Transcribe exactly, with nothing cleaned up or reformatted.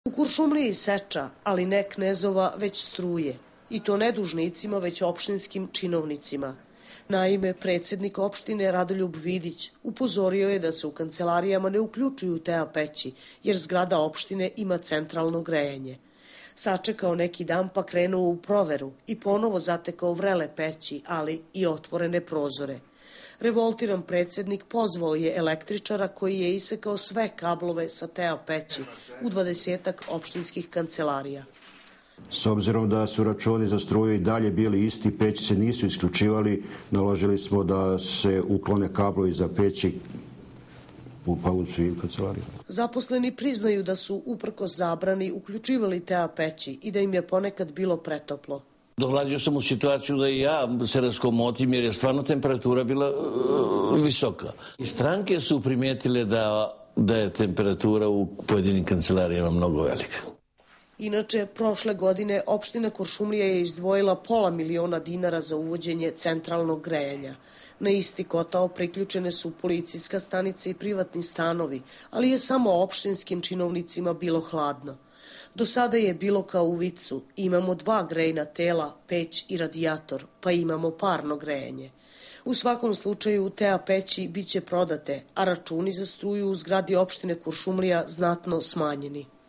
U Kuršumliji seča, ali ne knezova, već struje. I to ne dužnicima, već opštinskim činovnicima. Naime, predsjednik opštine Radoljub Vidić upozorio je da se u kancelarijama ne uključuju T A peći, jer zgrada opštine ima centralno grejanje. Sačekao neki dan pa krenuo u proveru i ponovo zatekao vrele peći, ali i otvorene prozore. Revoltiran predsjednik pozvao je električara koji je isekao sve kablove sa T A peći u dvadesetak opštinskih kancelarija. S obzirom da su računi za struju i dalje bili isti, peći se nisu isključivali, naložili smo da se uklone kablovi za peći pa u svim kancelarijama. Zaposleni priznaju da su uprko zabrani uključivali T A peći i da im je ponekad bilo pretoplo. Dolazio sam u situaciju da i ja se raskomotim jer je stvarno temperatura bila uh, visoka. I stranke su primijetile da, da je temperatura u pojedinim kancelarijama mnogo velika. Inače, prošle godine opština Kuršumlija je izdvojila pola miliona dinara za uvođenje centralnog grejanja. Na isti kotao priključene su policijska stanica i privatni stanovi, ali je samo opštinskim činovnicima bilo hladno. Do sada je bilo kao u vicu, imamo dva grejna tela, peć i radijator, pa imamo parno grejanje. U svakom slučaju T A peći biće prodate, a računi za struju u zgradi opštine Kuršumlija znatno smanjeni.